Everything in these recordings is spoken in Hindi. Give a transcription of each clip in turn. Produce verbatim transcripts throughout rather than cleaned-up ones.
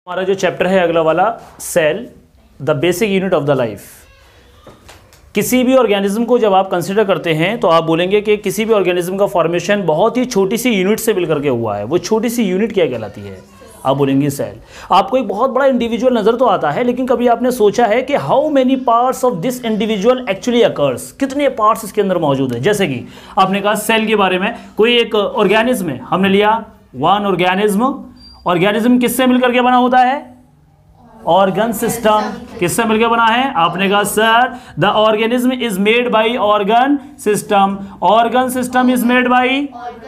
हमारा जो चैप्टर है अगला वाला, cell the basic unit of the life. किसी भी ऑर्गेनिज्म को जब आप कंसिडर करते हैं तो आप बोलेंगे कि किसी भी ऑर्गेनिज्म का फॉर्मेशन बहुत ही छोटी सी यूनिट से मिलकर के हुआ है। वो छोटी सी यूनिट क्या कहलाती है? आप बोलेंगे सेल। आपको एक बहुत बड़ा इंडिविजुअल नजर तो आता है, लेकिन कभी आपने सोचा है कि how many parts of this individual actually occurs? कितने पार्ट्स इसके अंदर मौजूद है? जैसे कि आपने कहा सेल के बारे में, कोई एक ऑर्गेनिज्म है, हमने लिया वन ऑर्गेनिज्म। ऑर्गेनिज्म किससे मिलकर के बना होता है? Organ system. किससे मिलकर बना है? आपने कहा sir the organism is made by organ system. Organ system is made by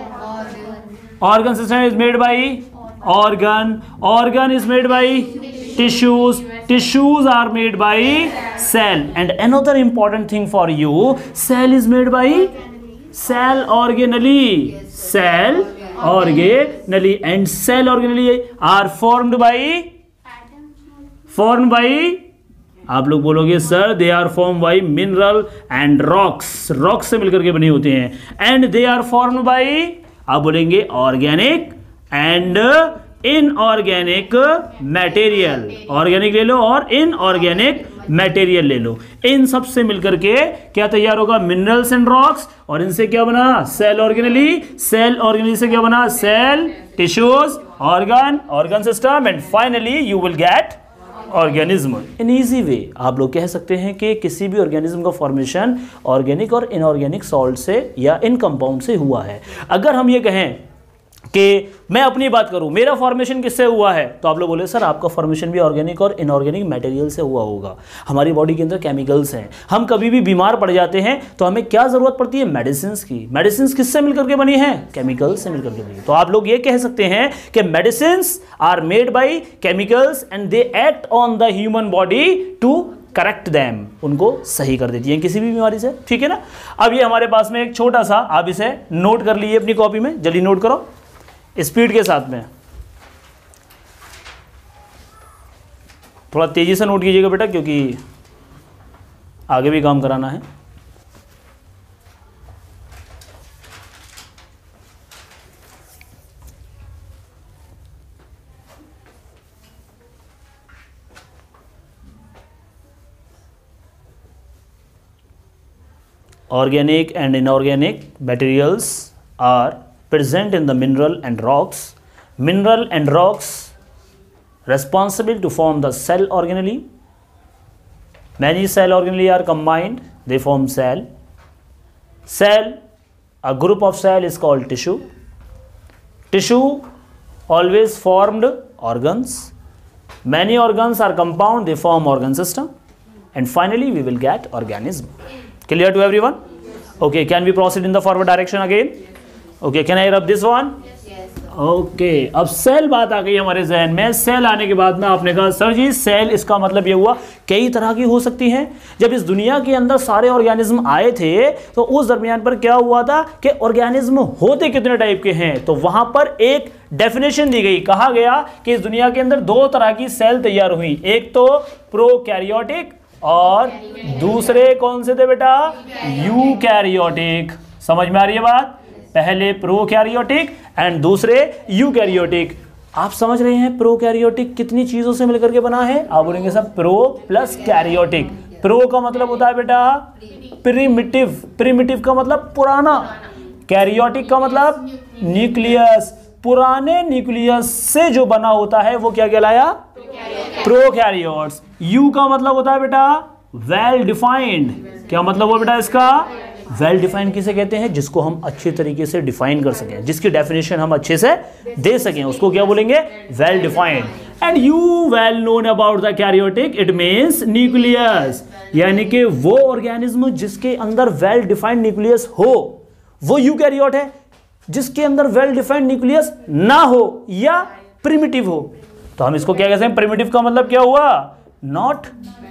organ system is made by organ. Organ is made by tissues. Tissues are made by cell. And another important thing for you, cell is made by cell organelle. Cell organelle and cell organelle are formed by formed by आप लोग बोलोगे sir they are form by mineral and rocks. Rocks से मिलकर के बने होते हैं। And they are form by, आप बोलेंगे organic and inorganic material. Organic ले लो और इनऑर्गेनिक मटेरियल ले लो। इन सब से मिलकर के क्या तैयार होगा? Minerals and rocks. और इनसे क्या बना? Cell organelle. सेल ऑर्गेनली से क्या बना? Cell, tissues, organ, organ system and finally you will get organism. In easy way आप लोग कह सकते हैं कि किसी भी ऑर्गेनिज्म का फॉर्मेशन ऑर्गेनिक और इनऑर्गेनिक सॉल्ट से या इन कंपाउंड से हुआ है। अगर हम ये कहें कि मैं अपनी बात करूं, मेरा फॉर्मेशन किससे हुआ है, तो आप लोग बोले सर आपका फॉर्मेशन भी ऑर्गेनिक और इनऑर्गेनिक मटेरियल से हुआ होगा। हमारी बॉडी के अंदर केमिकल्स हैं। हम कभी भी बीमार पड़ जाते हैं तो हमें क्या जरूरत पड़ती है? मेडिसिन की। मेडिसिन किससे मिलकर के बनी है? केमिकल्स से मिलकर के बनी है। तो आप लोग ये कह सकते हैं कि medicine are made by chemicals and they act on the human body to correct them. उनको सही कर देती हैं किसी भी बीमारी से। ठीक है ना? अब ये हमारे पास में एक छोटा सा, आप इसे नोट कर लीजिए अपनी कॉपी में, जल्दी नोट करो स्पीड के साथ में। थोड़ा तेजी से नोट कीजिएगा बेटा, क्योंकि आगे भी काम कराना है। Organic and inorganic materials are present in the mineral and rocks. Mineral and rocks responsible to form the cell organelle. Many cell organelle are combined, they form cell. Cell, a group of cell is called tissue. Tissue always formed organs. Many organs are compound, they form organ system. And finally we will get organism. Clear to everyone? Okay, can we proceed in the forward direction again? Okay, can I rub this one? Yes, yes. Okay, अब सेल बात आ गई हमारे जहन में। सेल आने के बाद में आपने कहा सर जी सेल, इसका मतलब ये हुआ कई तरह की हो सकती हैं। जब इस दुनिया के अंदर सारे ऑर्गेनिज्म आए थे तो उस दरमियान पर क्या हुआ था कि ऑर्गेनिज्म होते कितने टाइप के हैं, तो वहां पर एक डेफिनेशन दी गई। कहा गया कि इस दुनिया के अंदर दो तरह की सेल तैयार हुई, एक तो प्रोकैरियोटिक और दूसरे कौन से थे बेटा? यूकैरियोटिक। समझ में आ रही है बात? पहले प्रोकैरियोटिक एंड दूसरे यूकैरियोटिक। आप समझ रहे हैं प्रोकैरियोटिक कितनी चीजों से मिलकर के बना है? आप बोलेंगे सब प्रो प्लस कैरियोटिक। प्रो का मतलब होता है बेटा प्रिमिटिव। प्रिमिटिव का मतलब पुराना। कैरियोटिक का मतलब न्यूक्लियस। पुराने न्यूक्लियस से जो बना होता है वो क्या कहलाया? प्रोकैरियोट्स। यू का मतलब होता है बेटा वेल डिफाइंड। क्या मतलब हुआ बेटा इसका? वेल डिफाइंड किसे कहते हैं? जिसको हम अच्छे तरीके से डिफाइन कर सकें, जिसकी डेफिनेशन हम अच्छे से दे सकें, उसको क्या बोलेंगे? Well defined. And you well known about the karyotic, it means nucleus. यानी कि वो ऑर्गेनिज्म जिसके अंदर वेल डिफाइंड न्यूक्लियस हो वो यूकैरियोट है। जिसके अंदर वेल डिफाइंड न्यूक्लियस ना हो या प्रिमिटिव हो तो हम इसको क्या कहते हैं? प्रिमिटिव का मतलब क्या हुआ? Not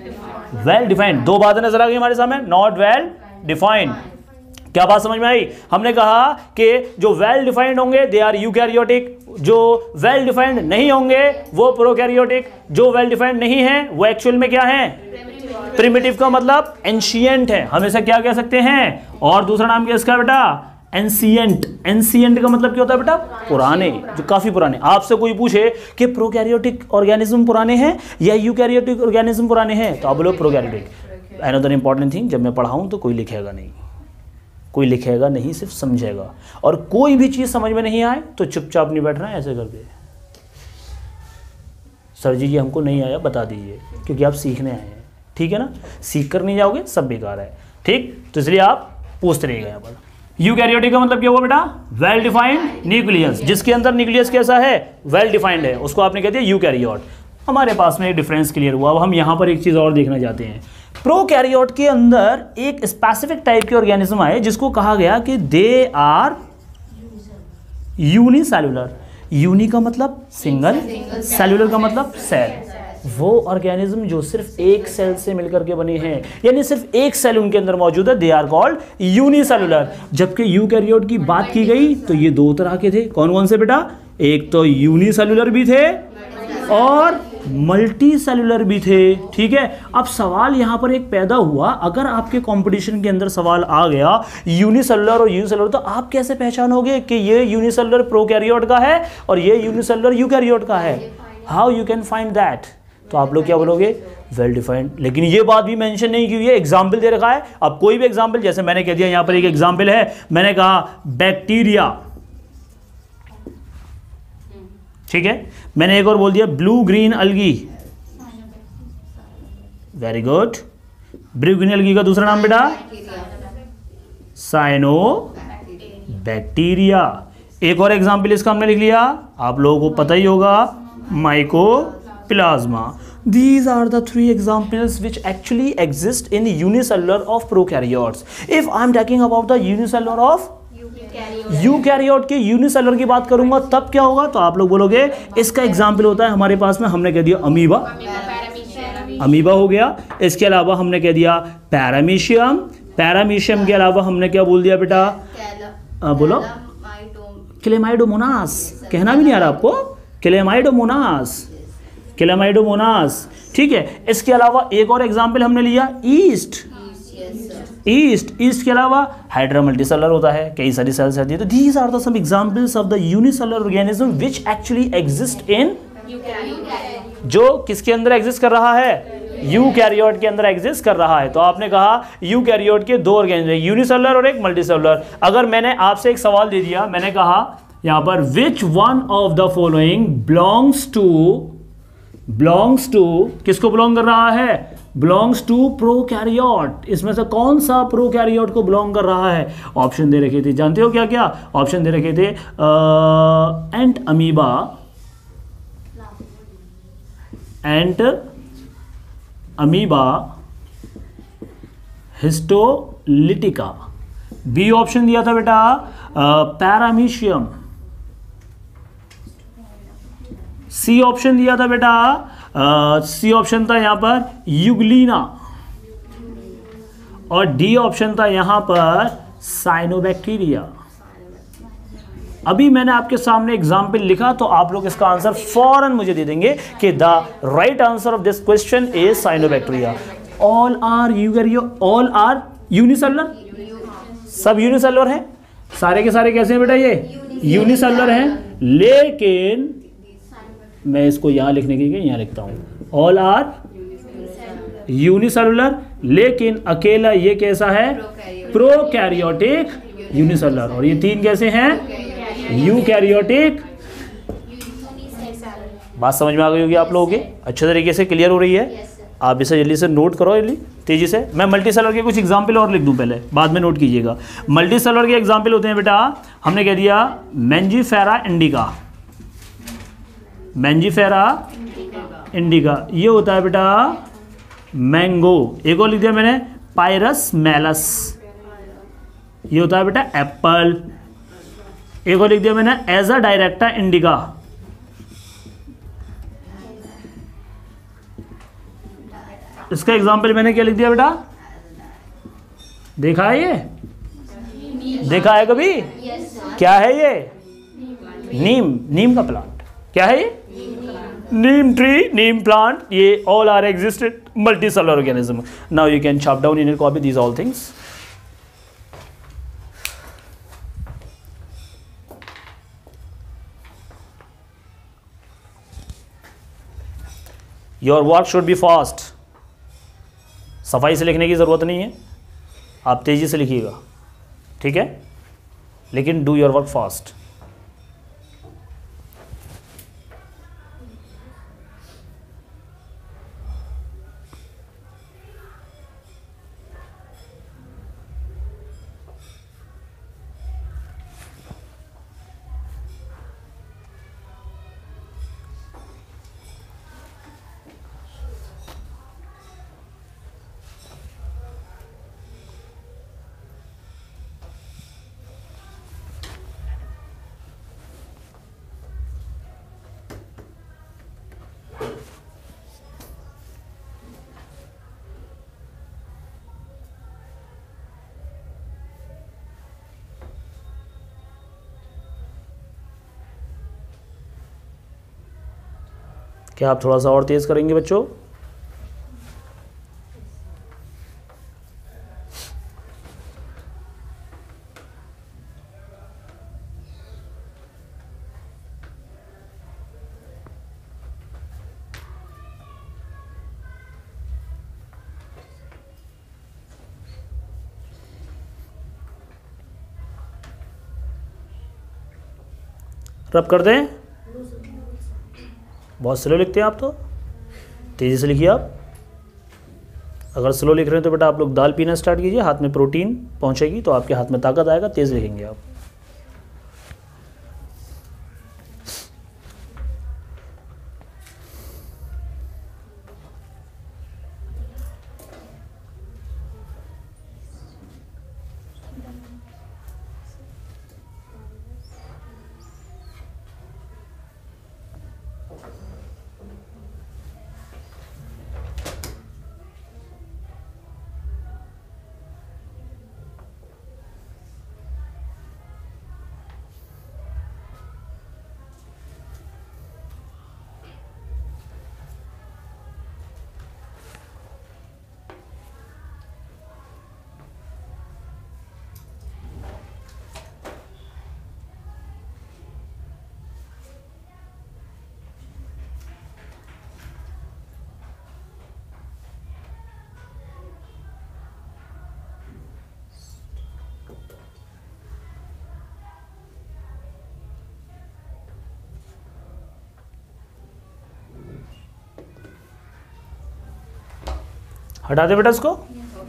well defined. दो बातें नजर आ गई हमारे सामने, नॉट वेल डिफाइंड। क्या बात समझ में आई? हमने कहा कि जो वेल डिफाइंड होंगे दे आर यूकैरियोटिक, जो वेल डिफाइंड नहीं होंगे वो प्रोकैरियोटिक, जो वेल डिफाइंड नहीं है वो एक्चुअल में क्या है? प्रिमिटिव का मतलब एंशिएंट है। हम इसे क्या कह सकते हैं? और दूसरा नाम क्या इसका बेटा? एंसियंट, एंसियंट का मतलब क्या होता है बेटा? पुराने, जो काफी पुराने। आपसे कोई पूछे कि प्रोकैरियोटिक ऑर्गेनिज्म पुराने हैं या यूकैरियोटिक ऑर्गेनिज्म पुराने हैं, तो आप बोलो प्रोकैरियोटिक। अनदर इंपॉर्टेंट थिंग, जब मैं पढ़ाऊं तो कोई लिखेगा नहीं, कोई लिखेगा नहीं, सिर्फ समझेगा। और कोई भी चीज समझ में नहीं आए तो चुपचाप नहीं बैठना, ऐसे करके सर जी ये हमको नहीं आया बता दीजिए, क्योंकि आप सीखने आए हैं, ठीक है ना। सीख कर नहीं जाओगे सब बेकार है, ठीक। तो इसलिए आप पूछते रहिएगा यहाँ पर। यूकैरियोटिक का मतलब क्या हुआ बेटा? वेल डिफाइंड न्यूक्लियस, जिसके अंदर न्यूक्लियस कैसा है? वेल डिफाइंड है, उसको आपने कह दिया यूकैरियोट। हमारे पास में एक डिफरेंस क्लियर हुआ। अब हम यहाँ पर एक चीज़ और देखना चाहते हैं। प्रोकैरियोट के अंदर एक स्पेसिफिक टाइप के ऑर्गेनिज्म आए जिसको कहा गया कि दे आर यूनिसेलुलर। यूनि का मतलब सिंगल, सेलुलर का मतलब सेल। वो ऑर्गेनिज्म जो सिर्फ एक सेल से मिलकर के बने हैं, यानी सिर्फ एक सेल उनके अंदर मौजूद है, दे आर कॉल्ड यूनिसेलुलर। जबकि यूकैरियोट की बात की गई तो ये दो तरह के थे। कौन कौन से बेटा? एक तो यूनिसेलुलर भी थे और मल्टी सेलुलर भी थे, ठीक है। अब सवाल यहां पर एक पैदा हुआ, अगर आपके कंपटीशन के अंदर सवाल आ गया यूनिसेलुलर और यूनिसेलुलर, तो आप कैसे पहचानोगे कि ये यूनिसेलुलर प्रोकैरियोट का है और ये यूनिसेलुलर यूकैरियोट का है? How you can find that? तो आप लोग क्या बोलोगे? Well defined. लेकिन ये बात भी मेंशन नहीं की हुई है, एग्जाम्पल दे रखा है। अब कोई भी एग्जाम्पल, जैसे मैंने कह दिया यहां पर एक एग्जाम्पल है, मैंने कहा बैक्टीरिया, ठीक है। मैंने एक और बोल दिया blue green algae, very good. Blue green algae का दूसरा नाम बेटा साइनो बैक्टीरिया। एक और एग्जाम्पल इसका हमने लिख लिया, आप लोगों को पता ही होगा, mycoplasma. These are the three examples which actually exist in unicellular of prokaryotes. If I am talking about the unicellular of eukaryote के यूनिसेलुलर की बात करूंगा तब क्या होगा? तो आप लोग बोलोगे इसका एग्जाम्पल होता है हमारे पास में, हमने कह दिया अमीबा, अमीबा हो गया। इसके अलावा हमने कह दिया पैरामीशियम, पैरामीशियम के अलावा हमने क्या बोल दिया बेटा? आ, बोलो क्लेमाइडोमोनास, कहना भी नहीं आ रहा आपको? क्लेमाइडोमोनास, क्लेमाइडोमोनास, ठीक है। इसके अलावा एक और एग्जाम्पल हमने लिया ईस्ट, ईस्ट ईस्ट के अलावा हाइड्रा मल्टीसेलुलर होता है, कई सारी सेल्स आती है। तो these are the some examples of the unicellular organism which actually exist in, जो किसके अंदर एग्जिस्ट कर रहा है? यूकैरियोट के अंदर एग्जिस्ट कर रहा है। तो आपने कहा यूकैरियोट के दो ऑर्गेनिज्म, यूनिसेलुलर और एक मल्टीसेलुलर। अगर मैंने आपसे एक सवाल दे दिया, मैंने कहा यहां पर which one of the following belongs to, belongs to किसको बिलोंग कर रहा है? Belongs to prokaryote. इसमें से कौन सा प्रोकैरियोट को बिलोंग कर रहा है? ऑप्शन दे रखे थे, जानते हो क्या क्या ऑप्शन दे रखे थे? Entamoeba, entamoeba, histolytica. B option दिया था बेटा पैरामीशियम। सी ऑप्शन दिया था बेटा, सी ऑप्शन था यहां पर यूग्लिना, और डी ऑप्शन था यहां पर साइनोबैक्टीरिया। अभी मैंने आपके सामने एग्जाम्पल लिखा तो आप लोग इसका आंसर फौरन मुझे दे देंगे कि the right answer of this question is cyanobacteria. All are eukaryote, all are unicellular, सब यूनिसेलुलर हैं, सारे के सारे कैसे हैं बेटा? ये यूनिसेलुलर हैं, लेकिन मैं इसको यहां लिखने के लिए यहां लिखता हूं, ऑल आर यूनिसेलुलर, लेकिन अकेला ये कैसा है? Prokaryotic unicellular. और ये तीन कैसे हैं? यूकैरियोटिक। बात समझ में आ गई होगी आप लोगों के, अच्छे तरीके से क्लियर हो रही है। आप इसे जल्दी से नोट करो, जल्दी तेजी से। मैं मल्टीसेलुलर के कुछ एग्जाम्पल और लिख दूं, पहले बाद में नोट कीजिएगा। मल्टीसेलुलर के एग्जाम्पल होते हैं बेटा, हमने कह दिया मैंजीफेरा इंडिका, मैंजीफेरा इंडिका, ये होता है बेटा मैंगो। एक और लिख दिया मैंने पायरस मेलस, ये होता है बेटा एप्पल। एक और लिख दिया मैंने एजा डायरेक्टा इंडिका, इसका एग्जाम्पल मैंने क्या लिख दिया बेटा? देखा है ये? देखा है कभी? क्या है ये? नीम, नीम का प्लांट। क्या है ये? Neem tree, neem plant. ये all are existed multicellular organism. Now you can chop down in your copy these all things. Your work should be fast. सफाई से लिखने की ज़रूरत नहीं है, आप तेज़ी से लिखिएगा, ठीक है, लेकिन डू योर वर्क फास्ट। क्या आप थोड़ा सा और तेज़ करेंगे बच्चों? रब कर दें? बहुत स्लो लिखते हैं आप, तो तेज़ी से लिखिए आप। अगर स्लो लिख रहे हैं तो बेटा आप लोग दाल पीना स्टार्ट कीजिए, हाथ में प्रोटीन पहुंचेगी तो आपके हाथ में ताकत आएगा, तेज़ लिखेंगे आप। हटा दे बेटा इसको।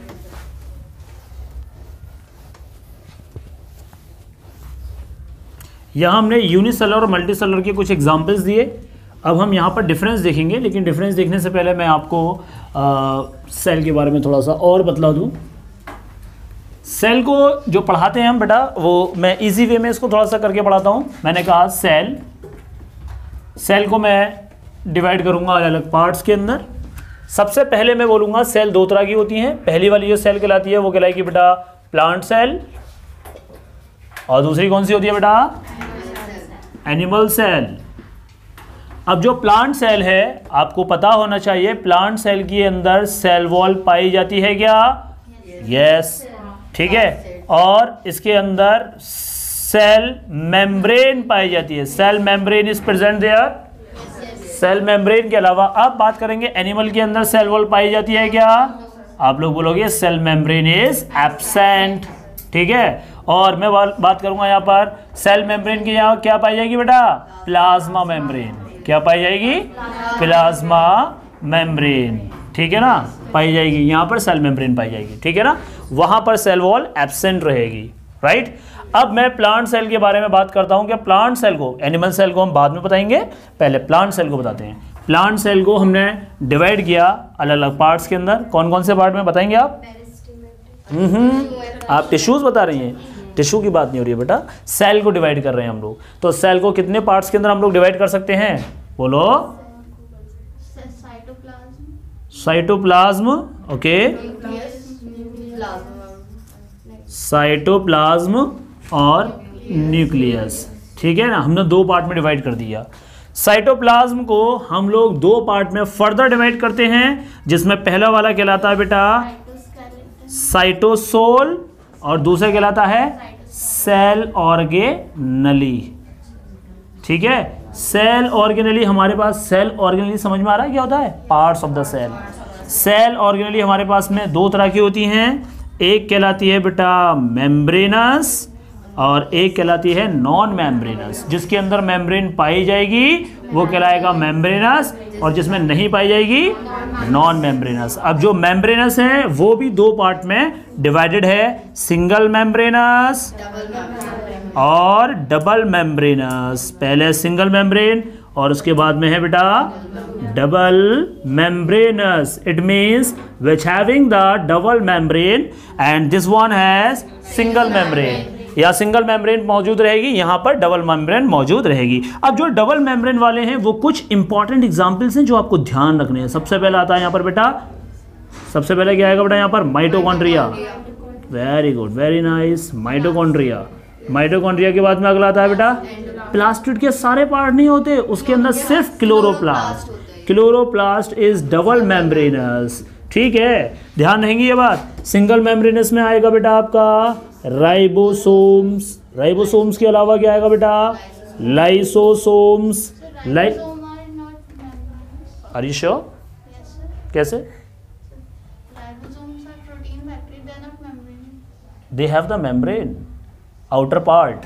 यहाँ हमने यूनिसेलर और मल्टीसेलर के कुछ एग्जांपल्स दिए। अब हम यहाँ पर डिफरेंस देखेंगे, लेकिन डिफरेंस देखने से पहले मैं आपको आ, सेल के बारे में थोड़ा सा और बतला दूँ। सेल को जो पढ़ाते हैं हम बेटा, वो मैं इजी वे में इसको थोड़ा सा करके पढ़ाता हूँ। मैंने कहा सेल सेल को मैं डिवाइड करूँगा अलग अलग पार्ट्स के अंदर। सबसे पहले मैं बोलूँगा सेल दो तरह की होती हैं। पहली वाली जो सेल कहलाती है वो कहलाएगी बेटा प्लांट सेल, और दूसरी कौन सी होती है बेटा? Animal cell. अब जो प्लांट सेल है, आपको पता होना चाहिए प्लांट सेल के अंदर सेल वॉल पाई जाती है क्या? यस, ठीक है। और इसके अंदर सेल मेम्ब्रेन पाई जाती है। Cell membrane is present there. Cell membrane के अलावा अब बात करेंगे एनिमल के अंदर सेल वॉल पाई जाती है क्या? आप लोग बोलोगे सेल मेम्ब्रेन इज एब्सेंट, ठीक है। और मैं बात करूंगा यहाँ पर सेल मेम्ब्रेन की यहाँ क्या पाई जाएगी बेटा? Plasma membrane. क्या पाई जाएगी? प्लाज्मा मेम्ब्रेन, ठीक है ना, पाई जाएगी। यहाँ पर सेल मेम्ब्रेन पाई जाएगी, ठीक है ना। वहाँ पर सेल वॉल एब्सेंट रहेगी, राइट। अब मैं प्लांट सेल के बारे में बात करता हूँ कि प्लांट सेल को, एनिमल सेल को हम बाद में बताएंगे, पहले प्लांट सेल को बताते हैं। प्लांट सेल को हमने डिवाइड किया अलग अलग पार्ट्स के अंदर। कौन कौन से पार्ट में बताएंगे आप? हम्म आप टिश्यूज बता रही हैं, टिश्यू की बात नहीं हो रही है बेटा, सेल को डिवाइड कर रहे हैं हम लोग। तो सेल को कितने पार्ट्स के अंदर हम लोग डिवाइड कर सकते हैं? बोलो। साइटोप्लाज्म, ओके, साइटोप्लाज्म और न्यूक्लियस, ठीक है ना। हमने दो पार्ट में डिवाइड कर दिया। साइटोप्लाज्म को हम लोग दो पार्ट में फर्दर डिवाइड करते हैं, जिसमें पहला वाला कहलाता है बेटा साइटोसोल और दूसरा कहलाता है सेल ऑर्गेनली, ठीक है। सेल ऑर्गेनली हमारे पास, सेल ऑर्गेनली समझ में आ रहा है क्या होता है? Parts of the cell. Cell organelle हमारे पास में दो तरह की होती हैं, एक कहलाती है बेटा मेम्ब्रेनस और एक कहलाती है नॉन मेम्ब्रेनस। जिसके अंदर मेम्ब्रेन पाई जाएगी वो कहलाएगा मेम्ब्रेनस और जिसमें नहीं पाई जाएगी नॉन मेम्ब्रेनस। अब जो मेम्ब्रेनस है वो भी दो पार्ट में डिवाइडेड है, सिंगल मेम्ब्रेनस और डबल मेम्ब्रेनस। पहले सिंगल मेम्ब्रेन और उसके बाद में है बेटा double membranous. It means which having the double membrane and this one has single membrane. या सिंगल मेम्ब्रेन मौजूद रहेगी, यहाँ पर डबल मेम्ब्रेन मौजूद रहेगी। अब जो डबल मेम्ब्रेन वाले हैं वो कुछ इंपॉर्टेंट एग्जांपल्स हैं जो आपको ध्यान रखने हैं। सबसे पहले आता है यहाँ पर बेटा, सबसे पहले क्या आएगा बेटा यहाँ पर? Mitochondria. Very good, very nice, mitochondria. Mitochondria के बाद में अगला आता है बेटा प्लास्टिड के सारे पार्ट नहीं होते, उसके अंदर सिर्फ chloroplast. Chloroplast is double membranous. ठीक है, ध्यान रहेंगी ये बात। सिंगल मेम्ब्रेनस में आएगा बेटा आपका राइबोसोम्स। राइबोसोम्स के अलावा क्या आएगा बेटा? लाइसोसोम्स। लाइ आर यू श्योर? कैसे? They have the membrane outer part.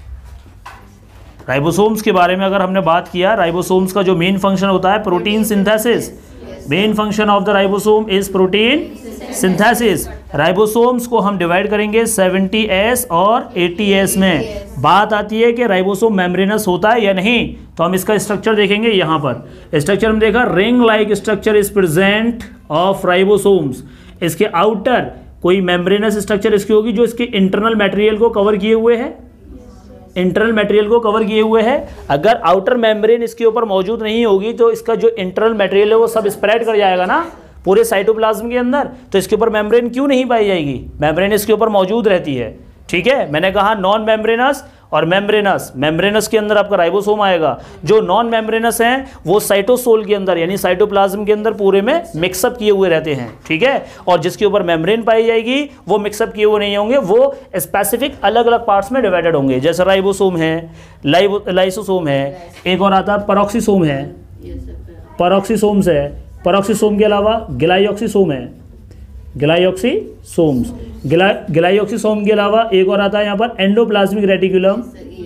Ribosomes के बारे में अगर हमने बात किया, राइबोसोम्स का जो मेन फंक्शन होता है protein synthesis. Main function of the ribosome is protein synthesis. Ribosomes को हम डिवाइड करेंगे सेवेंटी एस और एटी एस में। बात आती है कि राइबोसोम मेम्ब्रेनस होता है या नहीं, तो हम इसका स्ट्रक्चर देखेंगे। यहाँ पर स्ट्रक्चर में देखा, ring like structure is present of ribosomes. इसके आउटर कोई मेम्ब्रेनस स्ट्रक्चर इसकी होगी जो इसके इंटरनल मटेरियल को कवर किए हुए है, इंटरनल मटेरियल को कवर किए हुए है। अगर आउटर मेम्ब्रेन इसके ऊपर मौजूद नहीं होगी तो इसका जो इंटरनल मटेरियल है वो सब स्प्रेड कर जाएगा ना पूरे साइटोप्लाज्म के अंदर, तो इसके ऊपर मेम्ब्रेन क्यों नहीं पाई जाएगी? मेम्ब्रेन इसके ऊपर मौजूद रहती है। ठीक है, मैंने कहा नॉन मेम्ब्रेनस और मेम्ब्रेनस। मेम्ब्रेनस के अंदर आपका राइबोसोम आएगा, जो नॉन मेम्ब्रेनस हैं वो साइटोसोल के अंदर यानी साइटोप्लाज्म के अंदर पूरे में मिक्सअप किए हुए रहते हैं। ठीक है, और जिसके ऊपर मेम्ब्रेन पाई जाएगी वो मिक्सअप किए हुए नहीं होंगे, वो स्पेसिफिक अलग अलग पार्ट्स में डिवाइडेड होंगे। जैसे राइबोसोम है, लाइसोसोम है, एक और आता है पेरोक्सिसोम है, पेरोक्सिसोम्स है। पेरोक्सिसोम के अलावा ग्लाइऑक्सिसोम है, ग्लाइऑक्सिसोम्स। ग्लाइऑक्सिसोम के अलावा एक और आता है यहाँ पर एंडोप्लाज्मिक रेटिकुलम,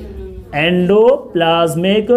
एंडोप्लाज्मिक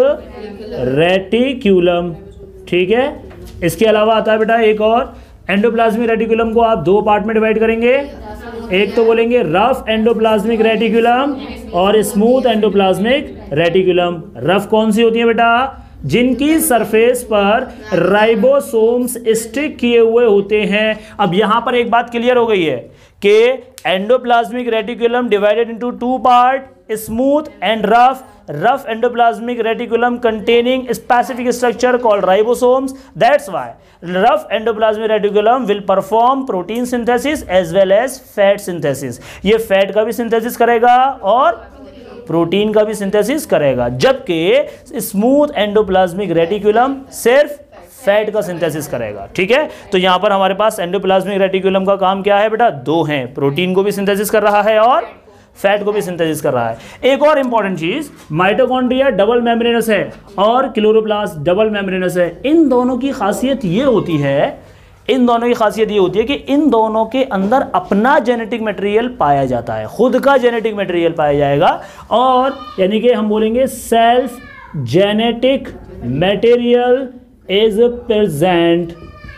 रेटिकुलम। ठीक है, इसके अलावा आता है बेटा एक और, एंडोप्लाज्मिक रेटिकुलम को आप दो पार्ट में डिवाइड करेंगे। एक तो बोलेंगे रफ एंडोप्लाज्मिक रेटिकुलम और स्मूथ एंडोप्लाज्मिक रेटिकुलम। रफ कौन सी होती है बेटा? जिनकी सरफेस पर राइबोसोम्स स्टिक किए हुए होते हैं। अब यहां पर एक बात क्लियर हो गई है कि endoplasmic reticulum divided into two part, smooth and rough. Rough endoplasmic reticulum containing specific structure called ribosomes. That's why rough endoplasmic reticulum will perform protein synthesis as well as fat synthesis. ये फैट का भी सिंथेसिस करेगा और प्रोटीन का भी सिंथेसिस करेगा, जबकि स्मूथ एंडोप्लाज्मिक रेटिकुलम सिर्फ फैट का सिंथेसिस करेगा। ठीक है, तो यहां पर हमारे पास एंडोप्लाज्मिक रेटिकुलम का काम क्या है बेटा? दो हैं, प्रोटीन को भी सिंथेसिस कर रहा है और फैट को भी सिंथेसिस कर रहा है। एक और इंपॉर्टेंट चीज, माइटोकॉन्ड्रिया डबल मेम्ब्रेनस है और क्लोरोप्लास्ट डबल मेम्ब्रेनस है। इन दोनों की खासियत ये होती है इन दोनों की खासियत ये होती है कि इन दोनों के अंदर अपना जेनेटिक मटेरियल पाया जाता है, खुद का जेनेटिक मटेरियल पाया जाएगा। और यानी कि हम बोलेंगे self genetic material is present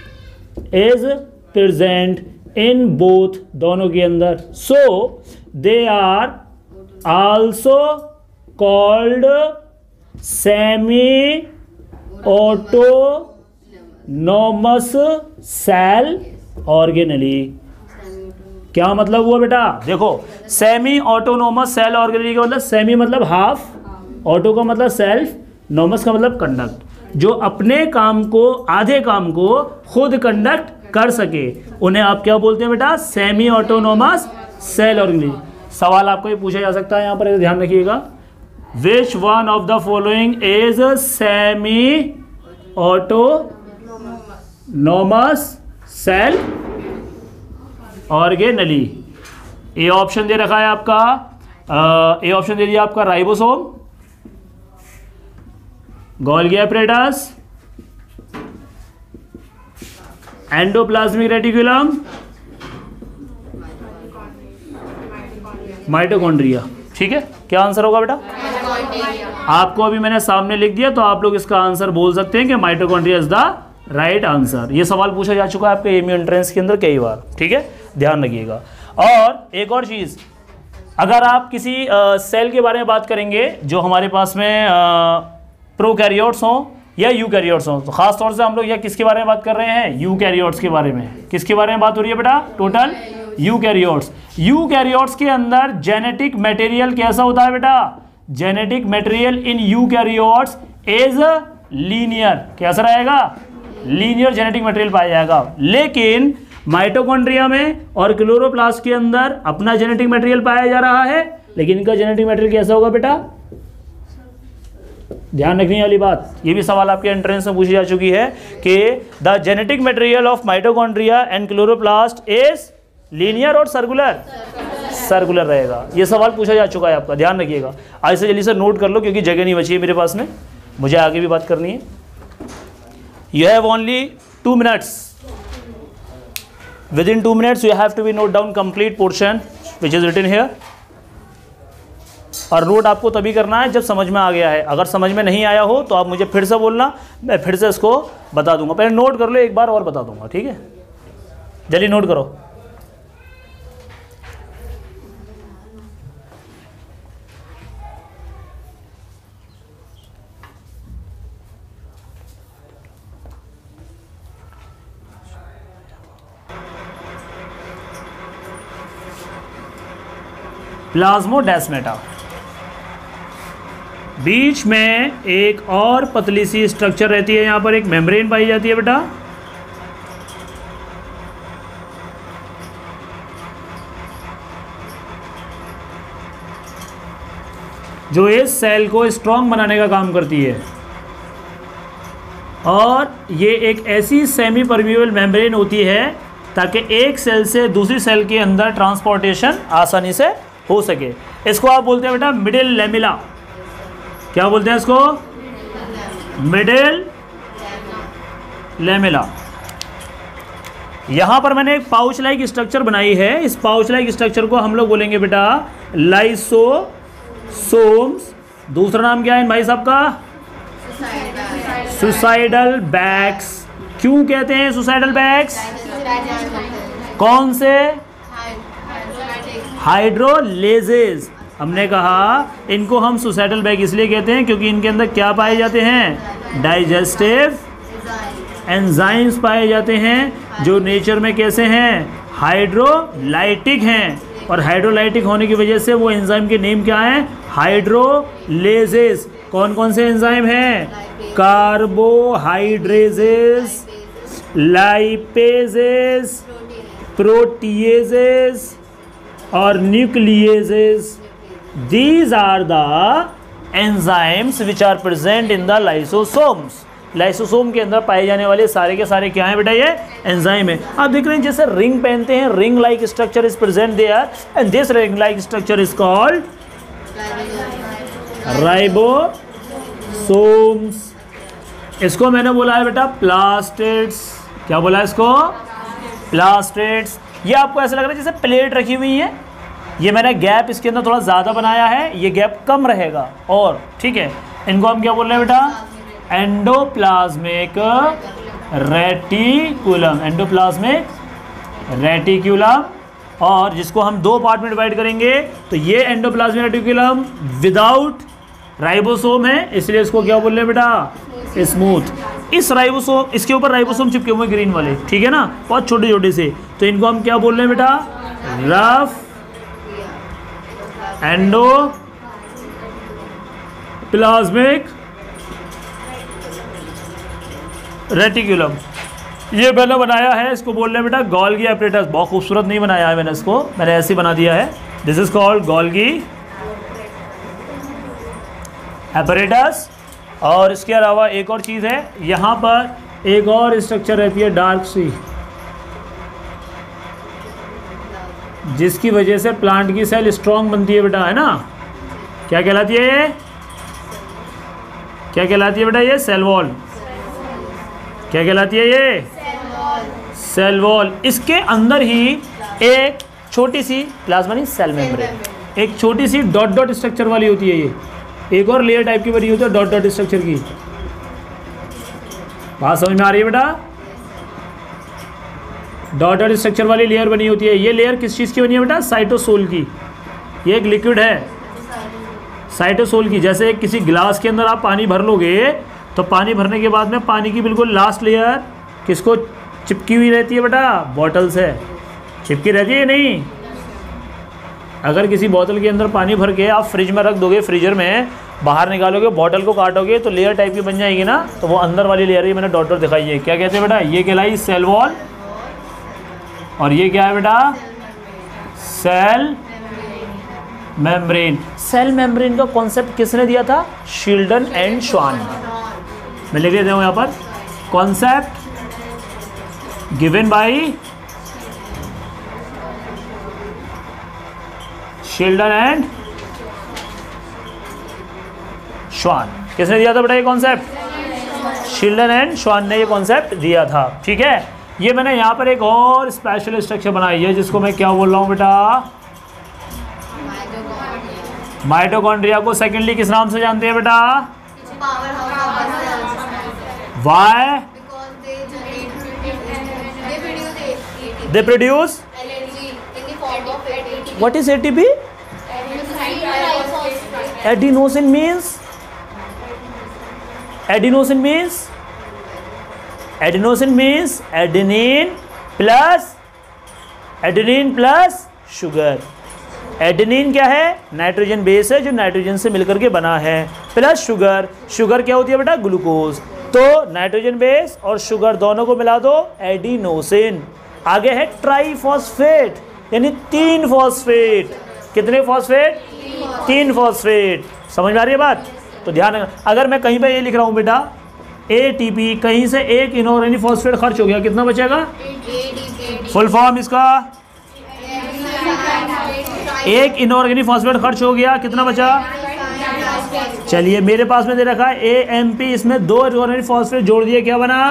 is present in both, दोनों के अंदर। So they are also called semi autonomous cell organelle. क्या मतलब हुआ बेटा? देखो, सेमी ऑटोनोमस सेल ऑर्गेनली का मतलब सेमी मतलब हाफ, ऑटो का मतलब सेल्फ, नॉमस का मतलब कंडक्ट। जो अपने काम को, आधे काम को खुद कंडक्ट कर सके उन्हें आप क्या बोलते हैं बेटा? Semi autonomous cell organelle. सवाल आपको ये पूछा जा सकता है, यहां पर ध्यान रखिएगा, which one of the following is semi autonomous cell organelle. A option दे रखा है आपका, ए ऑप्शन दे दिया आपका ribosome, Golgi apparatus, endoplasmic reticulum, mitochondria. ठीक है, क्या आंसर होगा बेटा? आपको अभी मैंने सामने लिख दिया, तो आप लोग इसका आंसर बोल सकते हैं कि mitochondria is the right answer. ये सवाल पूछा जा चुका है आपके एमयू एंट्रेंस के अंदर कई बार। ठीक है, ध्यान रखिएगा। और एक और चीज, अगर आप किसी सेल के बारे में बात करेंगे जो हमारे पास में प्रोकैरियोट्स हों या यूकैरियोट्स हों, तो खास तौर से हम लोग यह किसके बारे में बात कर रहे हैं? यूकैरियोट्स के बारे में। किसके बारे में बात हो रही है बेटा? Total eukaryotes. यूकैरियोट्स के अंदर जेनेटिक मटेरियल कैसा होता है बेटा? Genetic material in eukaryotes is linear. कैसा रहेगा? लीनियर जेनेटिक मटेरियल पाया जाएगा। लेकिन माइटोकॉन्ड्रिया में और क्लोरोप्लास्ट के अंदर अपना जेनेटिक मटेरियल पाया जा रहा है, लेकिन इनका जेनेटिक मटेरियल कैसा होगा बेटा? ध्यान रखने वाली बात, ये भी सवाल आपके एंट्रेंस में पूछी जा चुकी है कि the genetic material of mitochondria and chloroplast is linear और सर्कुलर। सर्कुलर रहेगा। ये सवाल पूछा जा चुका है आपका, ध्यान रखिएगा। आज से जल्दी से नोट कर लो, क्योंकि जगह नहीं बची है मेरे पास में, मुझे आगे भी बात करनी है। You have only two minutes. Within two minutes you have to be note down complete portion which is written here. और नोट आपको तभी करना है जब समझ में आ गया है। अगर समझ में नहीं आया हो तो आप मुझे फिर से बोलना, मैं फिर से इसको बता दूंगा। पहले नोट कर लो एक बार और बता दूंगा। ठीक है, जल्दी नोट करो। प्लाज्मोडेस्माटा, बीच में एक और पतली सी स्ट्रक्चर रहती है, यहां पर एक मेम्ब्रेन पाई जाती है बेटा। जो इस सेल को स्ट्रॉन्ग बनाने का काम करती है। और ये एक ऐसी सेमी परमिएबल मेम्ब्रेन होती है ताकि एक सेल से दूसरी सेल के अंदर ट्रांसपोर्टेशन आसानी से हो सके। इसको आप बोलते हैं बेटा मिडिल लेमिला। क्या बोलते हैं इसको? Middle lamella. यहां पर मैंने एक पाउच लाइक स्ट्रक्चर बनाई है। इस पाउच लाइक स्ट्रक्चर को हम लोग बोलेंगे बेटा लाइसोसोम्स। दूसरा नाम क्या है भाई साहब का? Suicidal bags. क्यों कहते हैं सुसाइडल बैग्स? कौन से? हाइड्रोलेजेस। हमने कहा इनको हम सुसाइडल बैग इसलिए कहते हैं क्योंकि इनके अंदर क्या पाए जाते हैं? डाइजेस्टिव एंजाइम्स पाए जाते हैं, जो नेचर में कैसे हैं? हाइड्रोलाइटिक हैं। और हाइड्रोलाइटिक होने की वजह से वो एंजाइम के नेम क्या हैं? हाइड्रोलेजेस। कौन कौन से एंजाइम हैं? कार्बोहाइड्रेजेस, लाइपेजेस, प्रोटीएजेस और nucleases. These are the enzymes which are present in the lysosomes. Lysosome के अंदर पाए जाने वाले सारे के सारे क्या हैं बेटा? ये एंजाइम है। आप देख रहे हैं जैसे रिंग पहनते हैं, ring like structure is present there and this ring like structure is called ribosomes. इसको मैंने बोला है बेटा प्लास्टिड्स। क्या बोला है इसको? प्लास्टिड्स। ये आपको ऐसा लग रहा है जैसे प्लेट रखी हुई है, ये मैंने गैप इसके अंदर थोड़ा ज़्यादा बनाया है, ये गैप कम रहेगा। और ठीक है, इनको हम क्या बोल रहे हैं बेटा? Endoplasmic reticulum. Endoplasmic reticulum. और जिसको हम दो पार्ट में डिवाइड करेंगे, तो ये एंडोप्लाज्मिक रेटिकुलम विदाउट राइबोसोम है, इसलिए इसको क्या बोल रहे हैं बेटा? स्मूथ। इस राइबोसोम, इसके ऊपर राइबोसोम चिपके हुए ग्रीन वाले, ठीक है ना, बहुत छोटे छोटे से, तो इनको हम क्या बोल रहे हैं बेटा? Rough endoplasmic reticulum. ये मैंने बनाया है, इसको बोल रहे हैं बेटा गोल्गी एपरेटस। बहुत खूबसूरत नहीं बनाया है मैंने इसको, मैंने ऐसे ही बना दिया है। This is called Golgi apparatus. और इसके अलावा एक और चीज़ है, यहाँ पर एक और स्ट्रक्चर रहती है डार्क सी, जिसकी वजह से प्लांट की सेल स्ट्रॉन्ग बनती है बेटा, है ना? क्या कहलाती है? क्या कहलाती है बेटा ये? Cell wall. क्या कहलाती है ये? Cell wall. इसके अंदर ही एक छोटी सी प्लाज्मा नहीं सेल मेम्ब्रेन, एक छोटी सी डॉट डॉट स्ट्रक्चर वाली होती है, ये एक और लेयर टाइप की बनी होती है डॉट डॉट स्ट्रक्चर की। बात समझ में आ रही है बेटा? डॉट डॉट स्ट्रक्चर वाली लेयर बनी होती है। ये लेयर किस चीज़ की बनी है बेटा? साइटोसोल की। ये एक लिक्विड है साइटोसोल की। जैसे किसी गिलास के अंदर आप पानी भर लोगे तो पानी भरने के बाद में पानी की बिल्कुल लास्ट लेयर किसको चिपकी हुई रहती है बेटा? बॉटल से चिपकी रहती है नहीं। अगर किसी बोतल के अंदर पानी भर के आप फ्रिज में रख दोगे, फ्रीजर में बाहर निकालोगे, बॉटल को काटोगे तो लेयर टाइप की बन जाएगी ना, तो वो अंदर वाली लेयर ही मैंने डॉट डॉट दिखाई है। क्या कहते हैं बेटा? ये कहलाई सेल वॉल और ये क्या है बेटा? Cell membrane. सेल मेम्ब्रेन का कॉन्सेप्ट किसने दिया था? शील्डन एंड श्वान। मैं लिख देता हूँ यहाँ पर, concept given by Schleiden and Schwann. किसने दिया था बेटा ये कॉन्सेप्ट? शील्डन एंड श्वान ने ये कॉन्सेप्ट दिया था। ठीक है, ये मैंने यहाँ पर एक और स्पेशल स्ट्रक्चर बनाई है जिसको मैं क्या बोल रहा हूँ बेटा? माइटोकॉन्ड्रिया को सेकेंडली किस नाम से जानते हैं बेटा? Why? They produce what is ATP? Adenosine means adenosine means adenosine means adenine plus adenine plus sugar. Adenine क्या है? नाइट्रोजन बेस है जो नाइट्रोजन से मिलकर के बना है, प्लस शुगर। शुगर क्या होती है बेटा? ग्लूकोज। तो नाइट्रोजन बेस और शुगर दोनों को मिला दो, एडिनोसिन। आगे है ट्राइफॉस्फेट, यानी तीन फॉस्फेट। कितने फॉस्फेट? तीन फॉस्फेट। समझ में आ रही है बात? तो ध्यान रखना, अगर मैं कहीं पे ये लिख रहा हूँ बेटा एटीपी, कहीं से एक इनऑर्गेनिक फॉस्फेट खर्च हो गया, कितना बचेगा? फुल फॉर्म इसका, एक इनऑर्गेनिक फॉस्फेट खर्च हो गया, कितना बचा? चलिए मेरे पास में दे रखा है ए एम पी, इसमें दो इनऑर्गेनिक फॉस्फेट जोड़ दिए, क्या बना?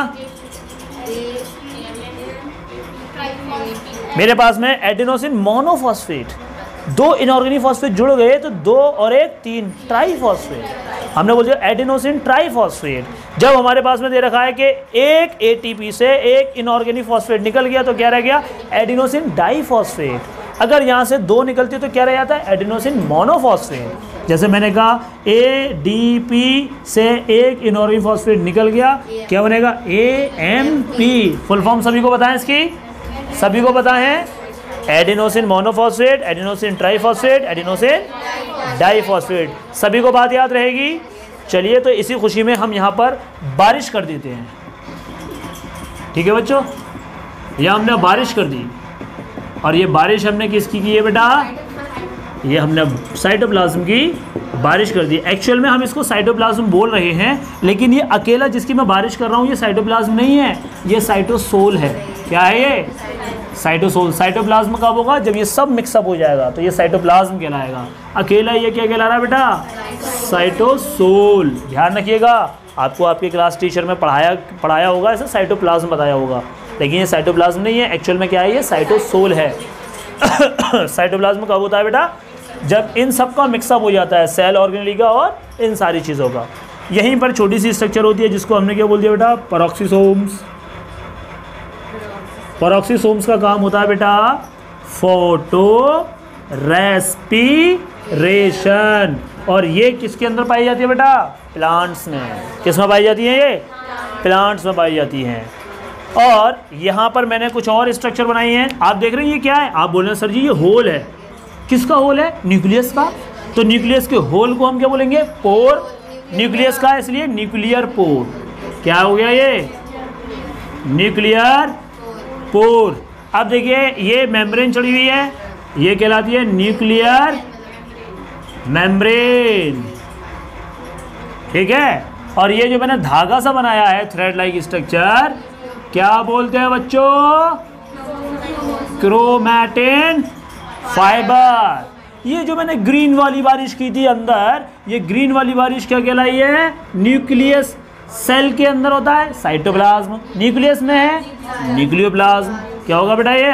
मेरे पास में एडिनोसिन मोनोफॉस्फेट। दो इनऑर्गेनिक फॉस्फेट जुड़ गए तो दो और एक तीन, ट्राइफॉस्फेट। हमने बोल दिया एडिनोसिन ट्राइफॉस्फेट। जब हमारे पास में दे रखा है कि एक एटीपी से एक इनऑर्गेनिक फॉस्फेट निकल गया तो क्या रह गया? Adenosine diphosphate. अगर यहाँ से दो निकलती तो क्या रह जाता है? Adenosine monophosphate. जैसे मैंने कहा ए डी पी से एक इनऑर्गेनिक फॉस्फेट निकल गया, क्या बनेगा? A M P. Full form सभी को बताएं इसकी? सभी को पता है? Adenosine monophosphate, adenosine triphosphate, adenosine diphosphate. सभी को बात याद रहेगी? चलिए तो इसी खुशी में हम यहाँ पर बारिश कर देते हैं। ठीक है बच्चों, यह हमने बारिश कर दी। और ये बारिश हमने किसकी की है बेटा? ये हमने साइटोप्लाज्म की बारिश कर दी। एक्चुअल में हम इसको साइटोप्लाज्म बोल रहे हैं, लेकिन ये अकेला जिसकी मैं बारिश कर रहा हूँ ये साइटोप्लाज्म नहीं है, ये साइटोसोल है। क्या है ये? साइटोसोल। साइटोप्लाज्म कब होगा? जब ये सब मिक्सअप हो जाएगा तो ये साइटोप्लाज्म कहलाएगा। अकेला ये क्या कहला रहा है बेटा? साइटोसोल। ध्यान रखिएगा, आपको आपके क्लास टीचर में पढ़ाया पढ़ाया होगा, ऐसे साइटोप्लाज्म बताया होगा, लेकिन ये साइटोप्लाज्म नहीं है। एक्चुअल में क्या है? ये साइटोसोल है। साइटोप्लाज्म कब होता है बेटा? जब इन सब का मिक्सअप हो जाता है, सेल ऑर्गेनेली का और इन सारी चीज़ों का। यहीं पर छोटी सी स्ट्रक्चर होती है जिसको हमने क्या बोल दिया बेटा? पेरोक्सिसोम्स। पेरोक्सिसोम्स का काम होता है बेटा फोटो रेस्पिरेशन। और ये किसके अंदर पाई जाती है बेटा? प्लांट्स में। किस में पाई जाती है? ये प्लांट्स में पाई जाती हैं। और यहाँ पर मैंने कुछ और स्ट्रक्चर बनाई हैं। आप देख रहे हैं ये क्या है? आप बोल रहे हैं सर जी ये होल है। किसका होल है? न्यूक्लियस का। तो न्यूक्लियस के होल को हम क्या बोलेंगे? पोर। न्यूक्लियस का इसलिए न्यूक्लियर पोर। क्या हो गया ये? Nuclear pore. अब देखिए ये मेम्ब्रेन चढ़ी हुई है, ये कहलाती है न्यूक्लियर मेम्ब्रेन। ठीक है, और ये जो मैंने धागा सा बनाया है थ्रेड लाइक स्ट्रक्चर, क्या बोलते हैं बच्चों? Chromatin fiber. ये जो मैंने ग्रीन वाली बारिश की थी अंदर, ये ग्रीन वाली बारिश क्या कहलाई है? न्यूक्लियस। सेल के अंदर होता है साइटोप्लाज्म, न्यूक्लियस में है न्यूक्लियोप्लाज्म। क्या होगा बेटा? ये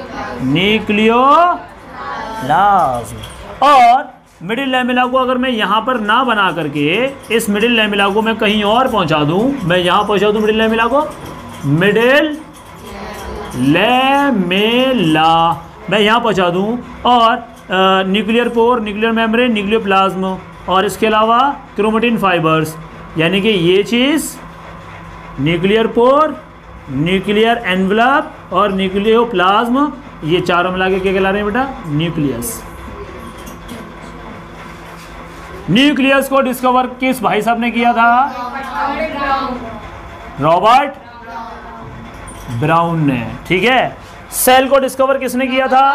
न्यूक्लियोप्लाज्म। और मिडिल लैमेला को अगर मैं यहाँ पर ना बना करके इस मिडिल लैमेला को मैं कहीं और पहुँचा दूँ, मैं यहाँ पहुँचा दूँ मिडिल लैमेला को, मिडिल लैमेला मैं यहाँ पहुँचा दूँ, और nuclear pore, nuclear membrane, nucleoplasm, और इसके अलावा क्रोमेटिन फाइबर्स, यानी कि ये चीज़ न्यूक्लियर पोर, न्यूक्लियर एनवलप और न्यूक्लियोप्लाज्म, ये चारों मिला के क्या कहला रहे हैं बेटा? न्यूक्लियस। न्यूक्लियस को डिस्कवर किस भाई साहब ने किया था? रॉबर्ट ब्राउन ने। ठीक है। सेल को डिस्कवर किसने किया था?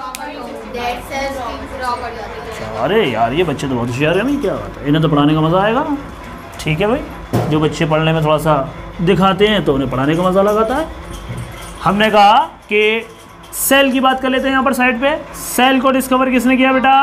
अरे यार ये बच्चे तो बहुत होशियार है, नहीं क्या बात है, इन्हें तो पढ़ाने का मज़ा आएगा। ठीक है भाई, जो बच्चे पढ़ने में थोड़ा सा दिखाते हैं तो उन्हें पढ़ाने का मज़ा लगाता है। हमने कहा कि सेल की बात कर लेते हैं यहाँ पर साइड पे। सेल को डिस्कवर किसने किया बेटा?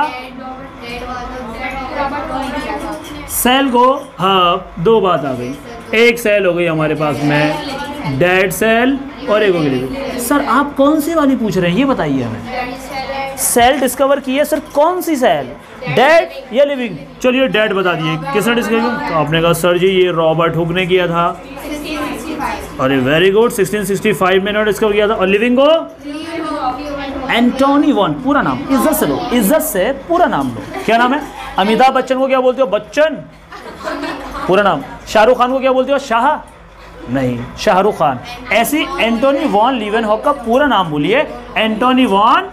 सेल को, हाँ दो बात आ गई, एक सेल हो गई हमारे पास में डेड सेल और एक हो गई। सर आप कौन सी वाली पूछ रहे हैं ये बताइए हमें। सेल डिस्कवर की है सर, कौन सी सेल? डेड या लिविंग? चलिए डेड बता दिए, किसने डिस्कवर किया? तो आपने कहा सर जी ये रॉबर्ट हुक ने किया था। अरे very good, sixteen sixty five में डिस्कवर किया था। और लिविंग को एंटोनी वॉन, पूरा नाम इज्जत से लो, इज्जत से पूरा नाम लो। क्या नाम है? अमिताभ बच्चन को क्या बोलते हो? बच्चन, पूरा नाम। शाहरुख खान को क्या बोलते हो? शाह? नहीं, शाहरुख खान। ऐसी एंटोनी वॉन लीवेनहॉक का पूरा नाम बोलिए, एंटोनी वॉन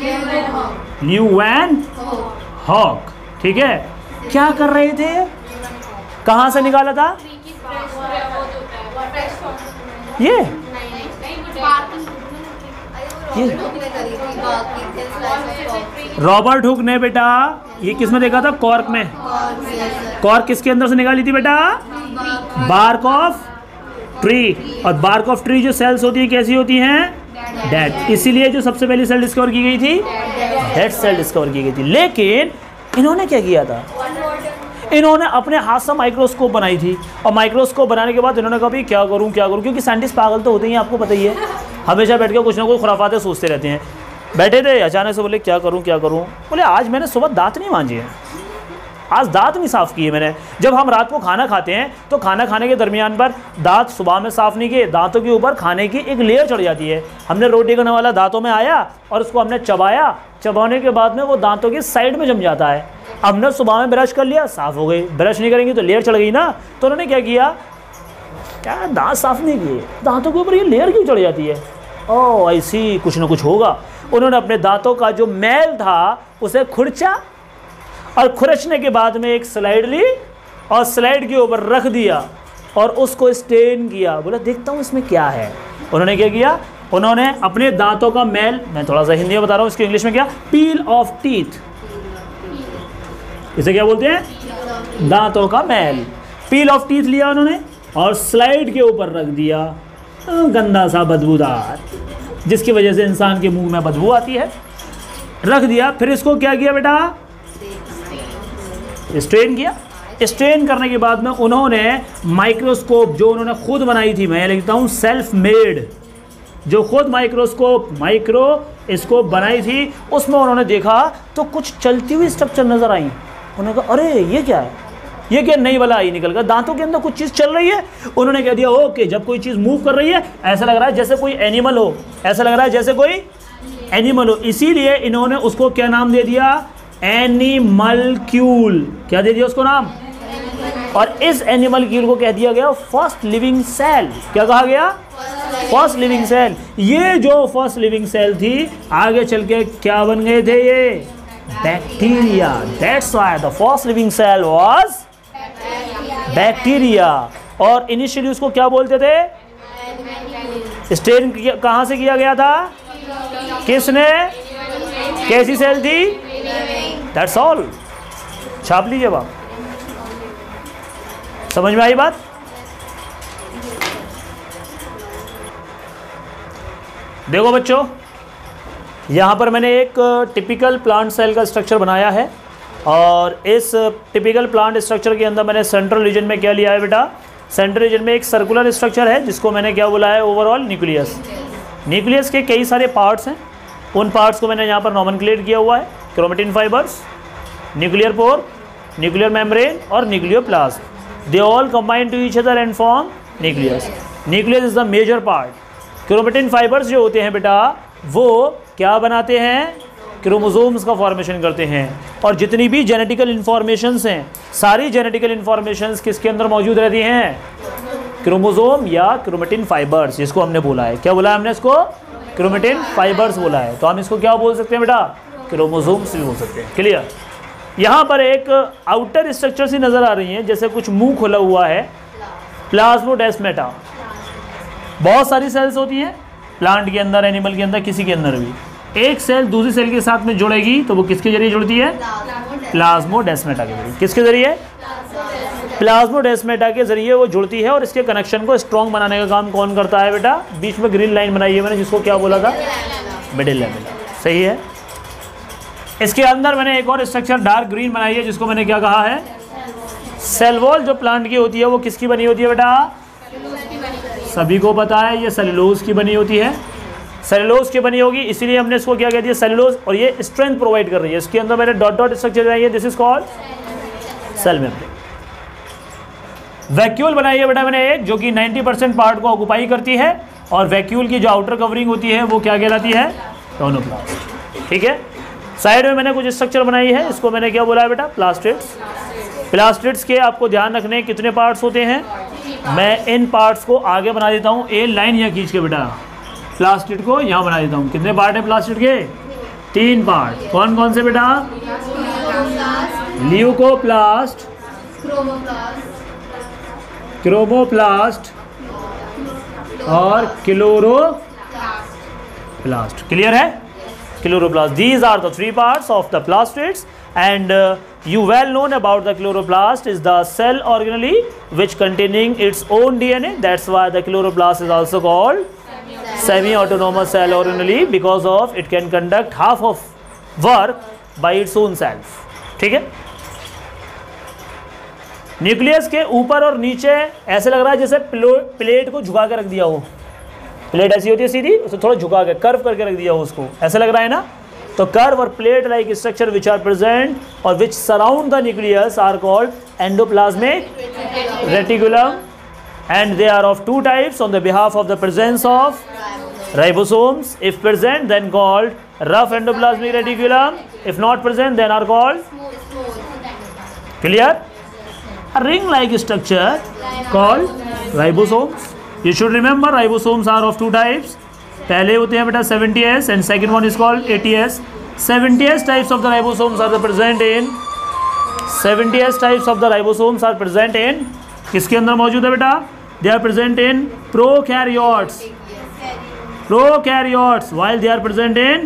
लीवेनहॉक। ठीक है। क्या कर रहे थे? कहां से निकाला था ये? ये रॉबर्ट हुक ने बेटा, ये किस में देखा था? कॉर्क में। कॉर्क किसके अंदर से निकाली थी बेटा? Bark of tree. और बार्क ऑफ ट्री जो सेल्स होती है कैसी होती हैं? डेड। इसीलिए जो सबसे पहली सेल डिस्कवर की गई थी डेड सेल डिस्कवर की गई थी। लेकिन इन्होंने क्या किया था? इन्होंने अपने हाथ से माइक्रोस्कोप बनाई थी, और माइक्रोस्कोप बनाने के बाद इन्होंने कहा भाई क्या करूं क्या करूं, क्योंकि साइंटिस्ट पागल तो होते ही हैं, आपको पता ही है, हमेशा बैठ के कुछ ना कुछ खुराफातें सोचते रहते हैं। बैठे थे, अचानक से बोले क्या करूं क्या करूं। बोले आज मैंने सुबह दांत नहीं मांजे हैं, आज दांत नहीं साफ़ किए मैंने। जब हम रात को खाना खाते हैं तो खाना खाने के दरमियान पर दांत सुबह में साफ़ नहीं किए, दांतों के ऊपर खाने की एक लेयर चढ़ जाती है। हमने रोटी करने वाला दांतों में आया और उसको हमने चबाया, चबाने के बाद में वो दांतों की साइड में जम जाता है। हमने सुबह में ब्रश कर लिया, साफ़ हो गई, ब्रश नहीं करेंगे तो लेयर चढ़ गई ना। तो उन्होंने क्या किया? क्या दांत साफ़ नहीं किए, दांतों के ऊपर ये लेयर क्यों चढ़ जाती है? ओह ऐसी कुछ ना कुछ होगा। उन्होंने अपने दांतों का जो मैल था उसे खुरचा, और खुरचने के बाद में एक स्लाइड ली और स्लाइड के ऊपर रख दिया और उसको स्टेन किया। बोला देखता हूँ इसमें क्या है। उन्होंने क्या किया? उन्होंने अपने दांतों का मैल, मैं थोड़ा सा हिंदी में बता रहा हूँ, इसके इंग्लिश में क्या? पील ऑफ टीथ, इसे क्या बोलते हैं? दांतों का मैल। पील ऑफ टीथ लिया उन्होंने और स्लाइड के ऊपर रख दिया, गंदा सा बदबूदार, जिसकी वजह से इंसान के मुंह में बदबू आती है, रख दिया। फिर इसको क्या किया बेटा? स्ट्रेन किया। स्ट्रेन करने के बाद में उन्होंने माइक्रोस्कोप जो उन्होंने खुद बनाई थी, मैं लिखता हूँ सेल्फ मेड, जो खुद माइक्रोस्कोप माइक्रोस्कोप बनाई थी, उसमें उन्होंने देखा तो कुछ चलती हुई स्ट्रक्चर नजर आई। उन्होंने कहा अरे ये क्या है, ये क्या नई वाला आई निकल कर, दांतों के अंदर कुछ चीज़ चल रही है। उन्होंने कह दिया ओके, जब कोई चीज़ मूव कर रही है ऐसा लग रहा है जैसे कोई एनिमल हो, ऐसा लग रहा है जैसे कोई एनिमल हो। इसीलिए इन्होंने उसको क्या नाम दे दिया? एनिमलक्यूल। क्या दे दिया उसको नाम? और इस एनिमलक्यूल को कह दिया गया फर्स्ट लिविंग सेल। क्या कहा गया? First living cell. ये जो फर्स्ट लिविंग सेल थी आगे चल के क्या बन गए थे? ये bacteria. That's why the first living cell was bacteria. और इनिशियली उसको क्या बोलते थे? स्टेन कहां से किया गया था? किसने? कैसी सेल थी? That's all. छाप लीजिए बात, समझ में आई बात? देखो बच्चों, यहाँ पर मैंने एक टिपिकल प्लांट सेल का स्ट्रक्चर बनाया है और इस टिपिकल प्लांट स्ट्रक्चर के अंदर मैंने सेंट्रल रीजन में क्या लिया है बेटा, सेंट्रल रीजन में एक सर्कुलर स्ट्रक्चर है जिसको मैंने क्या बोला है, ओवरऑल न्यूक्लियस। न्यूक्लियस के कई सारे पार्ट्स हैं, उन पार्ट्स को मैंने यहाँ पर नॉमेनक्लेट किया हुआ है, chromatin fibers, nuclear pore, nuclear membrane और nucleoplasm. They all combine to each other and form nucleus. Nucleus is the major part. Chromatin fibers जो होते हैं बेटा वो क्या बनाते हैं, क्रोमोसोम्स का फॉर्मेशन करते हैं। और जितनी भी जेनेटिकल इन्फॉर्मेशंस हैं, सारी जेनेटिकल इन्फॉर्मेशंस किसके अंदर मौजूद रहती हैं, क्रोमोसोम या क्रोमेटिन फाइबर्स, जिसको हमने बोला है, क्या बोला है हमने इसको, क्रोमेटिन फाइबर्स बोला है। तो हम इसको क्या बोल सकते हैं बेटा, क्रोमोसोम्स भी बोल सकते हैं। क्लियर। यहाँ पर एक आउटर स्ट्रक्चर सी नज़र आ रही है, जैसे कुछ मुंह खुला हुआ है, प्लाज्मोडेस्माटा। बहुत सारी सेल्स होती हैं प्लांट के अंदर, एनिमल के अंदर, किसी के अंदर भी। एक सेल दूसरी सेल के साथ में जुड़ेगी तो वो किसके जरिए जुड़ती है, प्लाज्मोडेस्माटा के जरिए। किसके जरिए, प्लाज्मोडेस्माटा के जरिए वो जुड़ती है। और इसके कनेक्शन को स्ट्रॉन्ग बनाने का काम कौन करता है बेटा, बीच में ग्रीन लाइन बनाई है मैंने, जिसको क्या बोला था, मिडिल लैमेला। सही है। इसके अंदर मैंने एक और स्ट्रक्चर डार्क ग्रीन बनाई है, जिसको मैंने क्या कहा है, सेल वॉल। जो प्लांट की होती है वो किसकी बनी होती है बेटा, सभी को पता है, ये सेलुलोज की बनी होती है। सेलुलोज की बनी होगी, इसीलिए हमने इसको क्या कह दिया, सेलुलोज। और ये स्ट्रेंथ प्रोवाइड कर रही है। इसके अंदर मैंने डॉट डॉट स्ट्रक्चर बनाई है, this is called cell membrane. Vacuole बनाई है बेटा मैंने एक, जो कि नब्बे परसेंट पार्ट को ऑक्युपाई करती है। और वैक्यूल की जो आउटर कवरिंग होती है वो क्या कहलाती है, टोनोप्लास्ट। ठीक है। साइड में मैंने कुछ स्ट्रक्चर बनाई है, इसको मैंने क्या बोला है बेटा, प्लास्टिड्स। प्लास्टिड्स के आपको ध्यान रखने कितने पार्ट्स होते हैं, मैं इन पार्ट्स को आगे बना देता हूँ, ए लाइन यहाँ खींच के बेटा, प्लास्टिड को यहाँ बना देता हूँ। कितने पार्ट है प्लास्टिड के, तीन पार्ट। कौन कौन से बेटा, ल्यूकोप्लास्ट, क्रोमोप्लास्ट और क्लोरोप्लास्ट। क्लियर है, chloroplast. These are the three parts of the plastids, and uh, you well known about the chloroplast is the cell organelle which containing its own D N A. That's why the chloroplast is also called semi-autonomous cell organelle, because of it can conduct half of work by its own self. ठीक है। न्यूक्लियस के ऊपर और नीचे ऐसे लग रहा है जैसे प्लेट को झुका के रख दिया हो। प्लेट ऐसी होती है सीधी, उसे थोड़ा झुका के कर्व करके रख दिया हो उसको, ऐसा लग रहा है ना। तो कर्व और plate like structure which are present और which surround the nucleus are called endoplasmic reticulum, and they are of two types on the behalf of the presence of ribosomes. If present then called rough endoplasmic reticulum, if not present then are called clear a ring like structure called ribosomes. You should remember ribosomes are of two types. पहले होते हैं बेटा seventy S and second one is called eighty S. seventy S types of the ribosomes are the present in seventy S types of the ribosomes are present in किसके अंदर मौजूद है बेटा, they are present in prokaryotes. Prokaryotes, while they are present in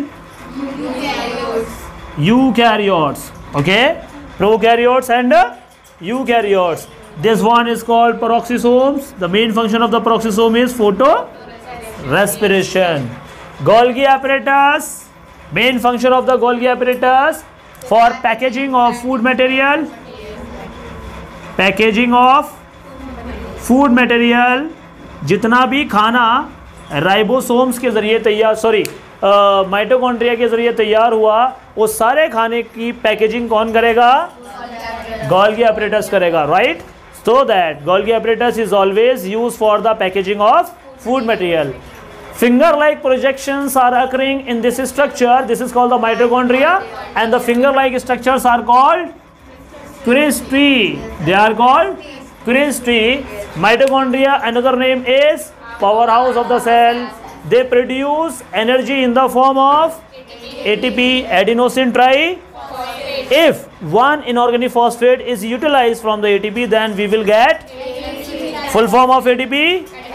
eukaryotes. Okay, prokaryotes and uh, eukaryotes. This one is called peroxisomes. The main function of the peroxisome is photo respiration. Golgi apparatus, main function of the Golgi apparatus for packaging of food material, packaging of food material. जितना भी खाना राइबोसोम्स के जरिए तैयार, सॉरी माइटोकॉन्ड्रिया के जरिए तैयार हुआ, वो सारे खाने की पैकेजिंग कौन करेगा, Golgi apparatus करेगा, right? So that Golgi apparatus is always used for the packaging of food material. Finger-like projections are occurring in this structure. This is called the mitochondria, and the finger-like structures are called cristae. They are called cristae. Mitochondria, another name is powerhouse of the cell. They produce energy in the form of A T P, adenosine triphosphate. If one inorganic phosphate is utilized from the A T P, then we will get full form of A T P.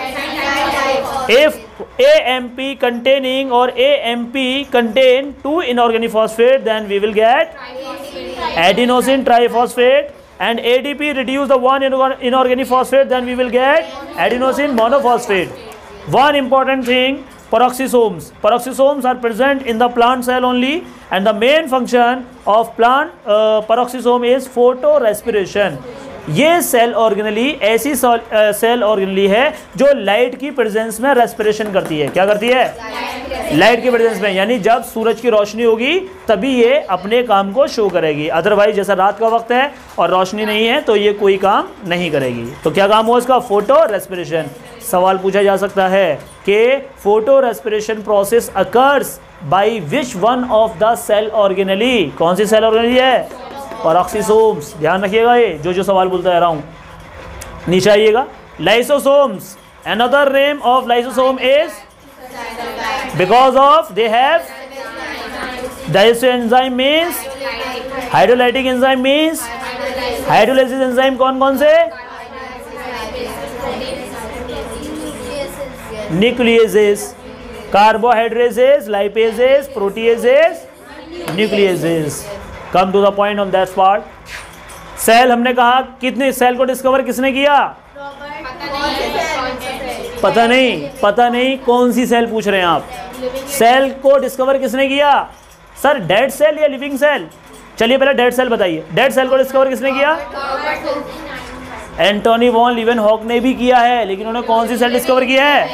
If A M P containing or A M P contain two inorganic phosphate, then we will get adenosine triphosphate. And A T P reduce the one inorganic phosphate, then we will get adenosine monophosphate. One important thing, peroxisomes. Peroxisomes are present in the plant cell only, and the main function of plant uh, peroxisome is photorespiration. ये सेल ऑर्गेनली ऐसी सेल ऑर्गेनली है जो लाइट की प्रेजेंस में रेस्पिरेशन करती है। क्या करती है? लाइट की प्रेजेंस में, यानी जब सूरज की रोशनी होगी तभी ये अपने काम को शो करेगी। अदरवाइज जैसा रात का वक्त है और रोशनी नहीं है तो ये कोई काम नहीं करेगी। तो क्या काम हो इसका? Photo respiration. सवाल पूछा जा सकता है कि photo respiration process occurs by which one of the cell organelle? कौन सी सेल ऑर्गेनली है? पेरोक्सिसोम्स। ध्यान रखिएगा, ये जो जो सवाल बोलता रहा हूँ। नीचे आइएगा, lysosomes. Another name of lysosome is because of they have digestive enzyme means hydrolytic enzyme means hydrolysis enzyme कौन कौन से? Nucleases, carbohydrases, lipases, proteases, nucleases. Come to the point on that part. Cell हमने कहा, कितने सेल को डिस्कवर किसने किया? पता नहीं, पता नहीं कौन सी सेल पूछ रहे हैं आप? सेल को डिस्कवर किसने किया? सर डेड सेल या लिविंग सेल? चलिए पहले डेड सेल बताइए। डेड सेल को डिस्कवर किसने किया? एंटोनी वॉन लीवेनहॉक ने भी किया है, लेकिन उन्होंने कौन सी सेल डिस्कवर किया है?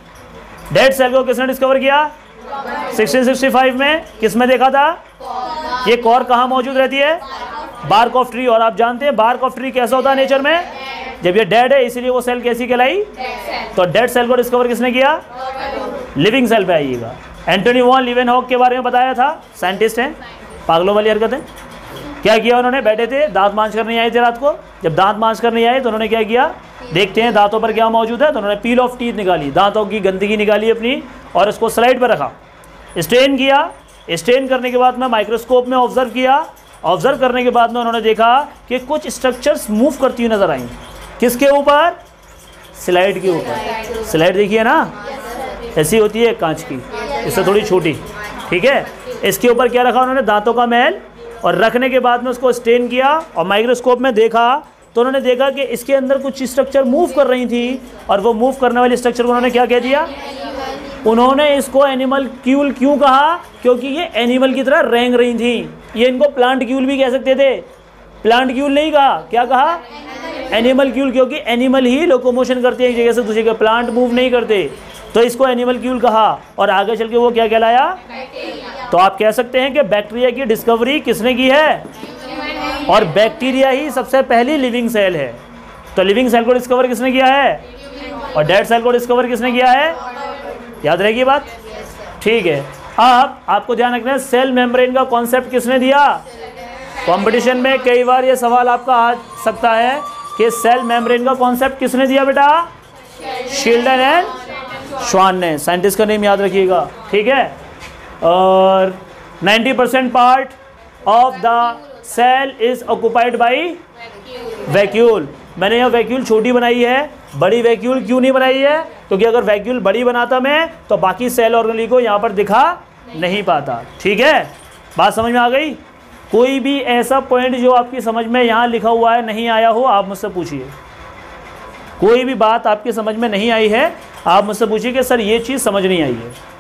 डेड सेल को किसने डिस्कवर किया? सिक्सटीन सिक्सटी फाइव में। किस में देखा था? ये कॉर कहाँ मौजूद रहती है? Bark of tree. और आप जानते हैं बार्क ऑफ ट्री कैसा होता है नेचर में? जब ये डेड है इसीलिए वो सेल कैसी कहलाई? तो डेड सेल को डिस्कवर किसने किया? लिविंग सेल पे आइएगा। एंटोनी वॉन लीवेनहॉक के बारे में बताया था, साइंटिस्ट हैं, पागलों वाली हरकतें। क्या किया उन्होंने? बैठे थे, दांत मांज कर नहीं आए थे रात को। जब दांत मांज कर नहीं आए तो उन्होंने क्या किया? देखते हैं दांतों पर क्या मौजूद है। तो उन्होंने पील ऑफ टीथ निकाली, दांतों की गंदगी निकाली अपनी, और उसको स्लाइड पर रखा, स्टेन किया। स्टेन करने के बाद में माइक्रोस्कोप में ऑब्जर्व किया। ऑब्जर्व करने के बाद में उन्होंने देखा कि कुछ स्ट्रक्चर्स मूव करती हुई नजर आई। किसके ऊपर? स्लाइड के ऊपर। स्लाइड देखिए ना, ऐसी होती है कांच की, इससे थोड़ी छोटी, ठीक है। इसके ऊपर क्या रखा उन्होंने? दांतों का मैल। और रखने के बाद में उसको स्टेन किया और माइक्रोस्कोप में देखा तो उन्होंने देखा कि इसके अंदर कुछ स्ट्रक्चर मूव कर रही थी, और वो मूव करने वाली स्ट्रक्चर को उन्होंने क्या कह दिया? उन्होंने इसको एनिमल क्यूल क्यों कहा? क्योंकि ये एनिमल की तरह रेंग रही थी। ये इनको प्लांट क्यूल भी कह सकते थे। प्लांट क्यूल नहीं कहा, क्या कहा? एनिमल क्यूल, क्योंकि एनिमल ही लोकोमोशन करते हैं एक जगह से दूसरी जगह, प्लांट मूव नहीं करते, तो इसको एनिमल क्यूल कहा। और आगे चल के वो क्या कहलाया? तो आप कह सकते हैं कि बैक्टीरिया की डिस्कवरी किसने की है? और बैक्टीरिया ही सबसे पहली लिविंग सेल है। तो लिविंग सेल को डिस्कवर किसने किया है? और डेड सेल को डिस्कवर किसने किया है? याद रहेगी बात? ठीक है। अब आपको ध्यान रखना है, सेल मेम्ब्रेन का कॉन्सेप्ट किसने दिया? कंपटीशन में कई बार ये सवाल आपका आ सकता है कि सेल मेम्ब्रेन का कॉन्सेप्ट किसने दिया बेटा? शील्डन एंड श्वान ने। साइंटिस्ट का नेम याद रखिएगा, ठीक है। और ninety percent part of the cell is occupied by vacuole. मैंने यह वैक्यूल छोटी बनाई है, बड़ी वैक्यूल क्यों नहीं बनाई है? क्योंकि अगर वैक्यूल बड़ी बनाता मैं तो बाकी सेल ऑर्गेनली को यहाँ पर दिखा नहीं पाता, ठीक है। बात समझ में आ गई? कोई भी ऐसा पॉइंट जो आपकी समझ में यहाँ लिखा हुआ है नहीं आया हो, आप मुझसे पूछिए। कोई भी बात आपकी समझ में नहीं आई है, आप मुझसे पूछिए कि सर ये चीज़ समझ नहीं आई है।